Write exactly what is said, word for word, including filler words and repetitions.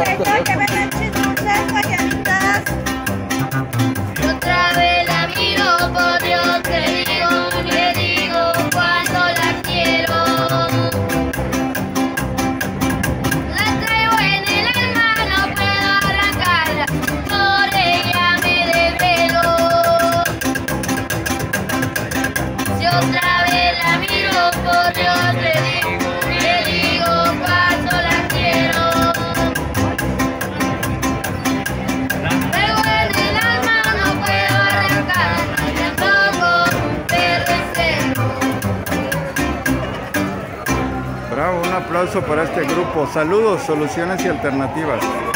Estoy que venden chismones, guayanitas. Y otra vez la miro, por Dios te digo, le digo cuando la quiero. La traigo en el alma, no puedo arrancarla, por ella me desvelo. Si otra vez la miro, por Dios te digo, le digo cuando la quiero. Traigo en el alma, no puedo arrancarla, y tampoco perder celo. Bravo, un aplauso para este grupo. Saludos, Soluciones y Alternativas.